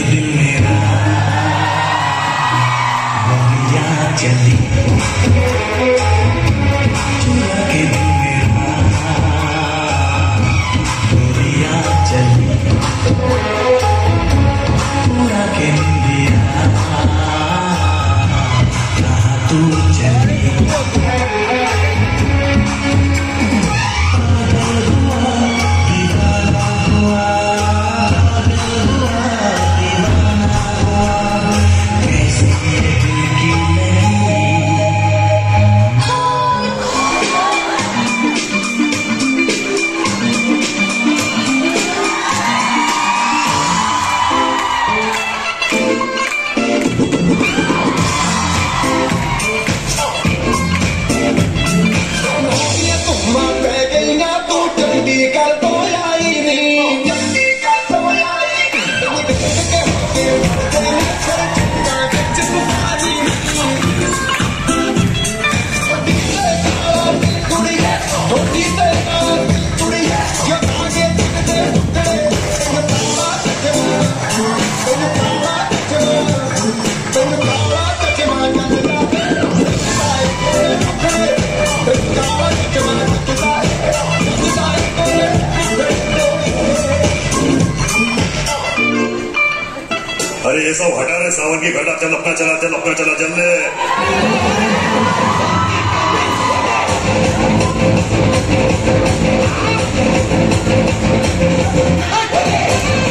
दिल मेरा गोलियां चली, चुरा के दिल मेरा गोलियां चली, पूरा के दिया कहाँ तू चली। अरे ये सब हटा रहे, सावन की घटा, चल अपना चला, चल अपना चला, चल ले।